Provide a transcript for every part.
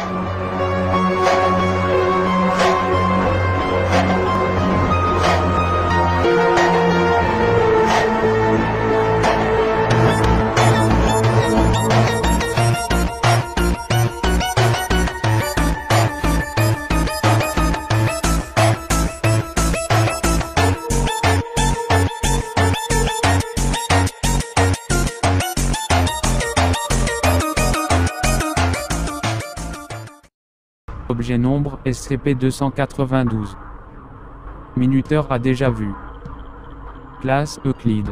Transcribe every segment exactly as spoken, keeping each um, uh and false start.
Objet nombre S C P deux cent quatre-vingt-douze. Minuteur à déjà vu. Classe Euclide.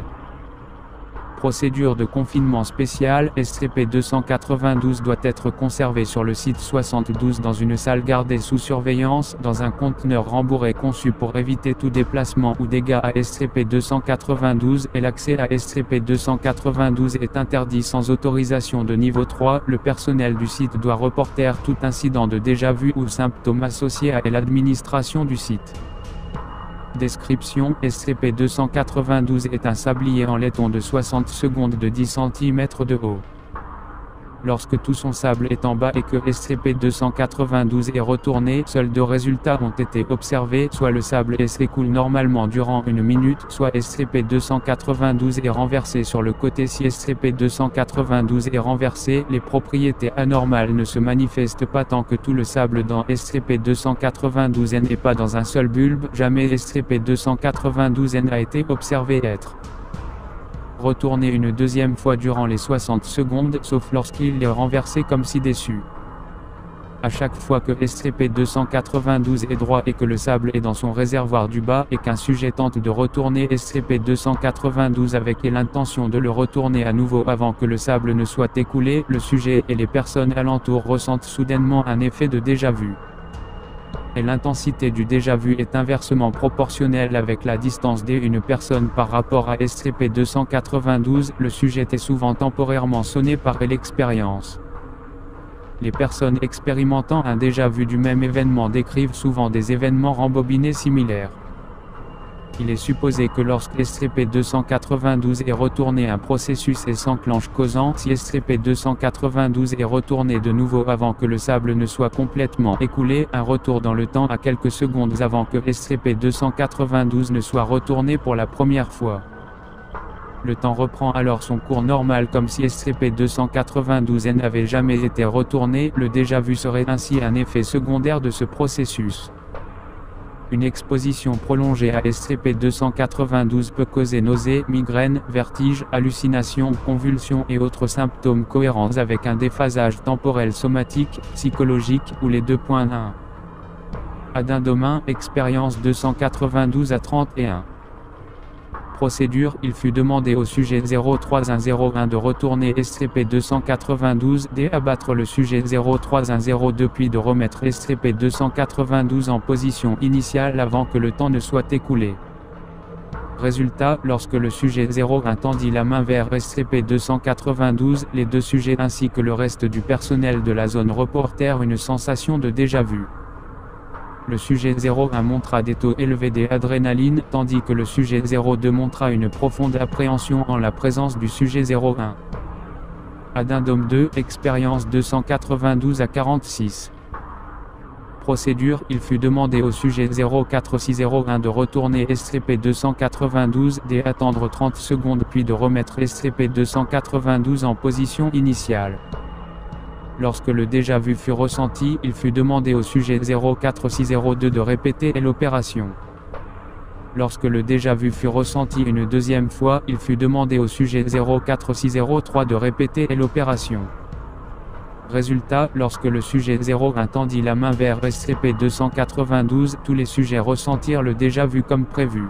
Procédure de confinement spéciale S C P deux cent quatre-vingt-douze doit être conservé sur le site soixante-douze dans une salle gardée sous surveillance, dans un conteneur rembourré conçu pour éviter tout déplacement ou dégâts à S C P deux cent quatre-vingt-douze, et l'accès à S C P deux cent quatre-vingt-douze est interdit sans autorisation de niveau trois. Le personnel du site doit reporter tout incident de déjà-vu ou symptômes associés à l'administration du site. Description: S C P deux cent quatre-vingt-douze est un sablier en laiton de soixante secondes de dix centimètres de haut. Lorsque tout son sable est en bas et que S C P deux cent quatre-vingt-douze est retourné, seuls deux résultats ont été observés, soit le sable s'écoule normalement durant une minute, soit S C P deux cent quatre-vingt-douze est renversé sur le côté. Si S C P deux cent quatre-vingt-douze est renversé, les propriétés anormales ne se manifestent pas tant que tout le sable dans S C P deux cent quatre-vingt-douze n'est pas dans un seul bulbe. Jamais S C P deux cent quatre-vingt-douze n'a été observé être retourné une deuxième fois durant les soixante secondes, sauf lorsqu'il est renversé comme ci-dessus. À chaque fois que S C P deux cent quatre-vingt-douze est droit et que le sable est dans son réservoir du bas, et qu'un sujet tente de retourner S C P deux cent quatre-vingt-douze avec l'intention de le retourner à nouveau avant que le sable ne soit écoulé, le sujet et les personnes alentour ressentent soudainement un effet de déjà-vu. Et l'intensité du déjà-vu est inversement proportionnelle avec la distance d'une personne par rapport à S C P deux cent quatre-vingt-douze. Le sujet est souvent temporairement sonné par l'expérience. Les personnes expérimentant un déjà-vu du même événement décrivent souvent des événements rembobinés similaires. Il est supposé que lorsque S C P deux cent quatre-vingt-douze est retourné, un processus s'enclenche causant. Si S C P deux cent quatre-vingt-douze est retourné de nouveau avant que le sable ne soit complètement écoulé, un retour dans le temps à quelques secondes avant que S C P deux cent quatre-vingt-douze ne soit retourné pour la première fois. Le temps reprend alors son cours normal comme si S C P deux cent quatre-vingt-douze n'avait jamais été retourné. Le déjà-vu serait ainsi un effet secondaire de ce processus. Une exposition prolongée à S C P deux cent quatre-vingt-douze peut causer nausées, migraines, vertiges, hallucinations, convulsions et autres symptômes cohérents avec un déphasage temporel somatique, psychologique, ou les deux. un. Adin Domain, expérience deux cent quatre-vingt-douze à trente et un. Procédure: il fut demandé au sujet zéro trois un zéro un de retourner S C P deux cent quatre-vingt-douze, d'abattre le sujet zéro trois un zéro deux puis de remettre S C P deux cent quatre-vingt-douze en position initiale avant que le temps ne soit écoulé. Résultat: lorsque le sujet zéro un tendit la main vers S C P deux cent quatre-vingt-douze, les deux sujets ainsi que le reste du personnel de la zone reportèrent une sensation de déjà-vu. Le sujet zéro un montra des taux élevés d'adrénaline, tandis que le sujet zéro deux montra une profonde appréhension en la présence du sujet zéro un. Addendum deux, expérience deux cent quatre-vingt-douze à quarante-six. Procédure: il fut demandé au sujet zéro quatre six zéro un de retourner S C P deux cent quatre-vingt-douze, d'attendre trente secondes puis de remettre S C P deux cent quatre-vingt-douze en position initiale. Lorsque le déjà-vu fut ressenti, il fut demandé au sujet zéro quatre six zéro deux de répéter l'opération. Lorsque le déjà-vu fut ressenti une deuxième fois, il fut demandé au sujet zéro quatre six zéro trois de répéter l'opération. Résultat: lorsque le sujet zéro un tendit la main vers S C P deux cent quatre-vingt-douze, tous les sujets ressentirent le déjà-vu comme prévu.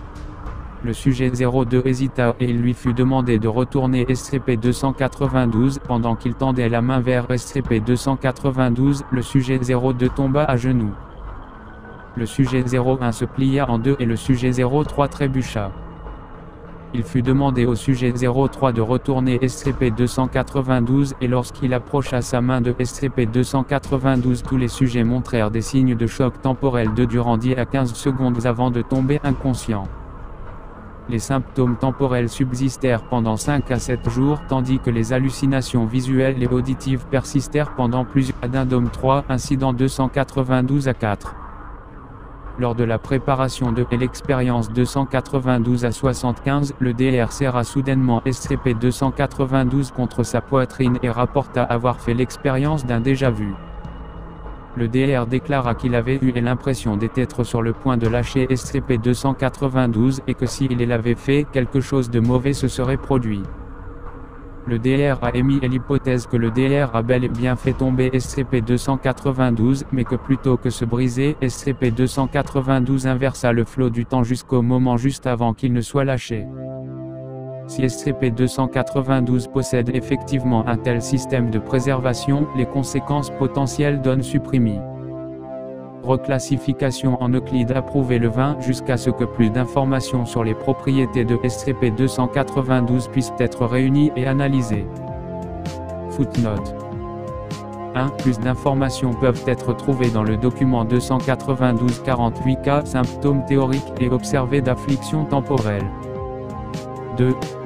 Le sujet zéro deux hésita et il lui fut demandé de retourner S C P deux cent quatre-vingt-douze. Pendant qu'il tendait la main vers S C P deux cent quatre-vingt-douze, le sujet zéro deux tomba à genoux. Le sujet zéro un se plia en deux et le sujet zéro trois trébucha. Il fut demandé au sujet zéro trois de retourner S C P deux cent quatre-vingt-douze et lorsqu'il approcha sa main de S C P deux cent quatre-vingt-douze, tous les sujets montrèrent des signes de choc temporel de durant dix à quinze secondes avant de tomber inconscients. Les symptômes temporels subsistèrent pendant cinq à sept jours tandis que les hallucinations visuelles et auditives persistèrent pendant plusieurs. Addendum trois, incident deux cent quatre-vingt-douze à quatre. Lors de la préparation de et l'expérience deux cent quatre-vingt-douze à soixante-quinze, le D R serra soudainement S C P deux cent quatre-vingt-douze contre sa poitrine et rapporta avoir fait l'expérience d'un déjà-vu. Le D R déclara qu'il avait eu l'impression d'être sur le point de lâcher S C P deux cent quatre-vingt-douze et que s'il l'avait fait, quelque chose de mauvais se serait produit. Le D R a émis l'hypothèse que le D R a bel et bien fait tomber S C P deux cent quatre-vingt-douze, mais que plutôt que se briser, S C P deux cent quatre-vingt-douze inversa le flot du temps jusqu'au moment juste avant qu'il ne soit lâché. Si S C P deux cent quatre-vingt-douze possède effectivement un tel système de préservation, les conséquences potentielles donnent supprimées. Reclassification en Euclide approuvée le vingt jusqu'à ce que plus d'informations sur les propriétés de S C P deux cent quatre-vingt-douze puissent être réunies et analysées. Footnote un. Plus d'informations peuvent être trouvées dans le document deux cent quatre-vingt-douze quarante-huit K, symptômes théoriques et observés d'affliction temporelle. deux.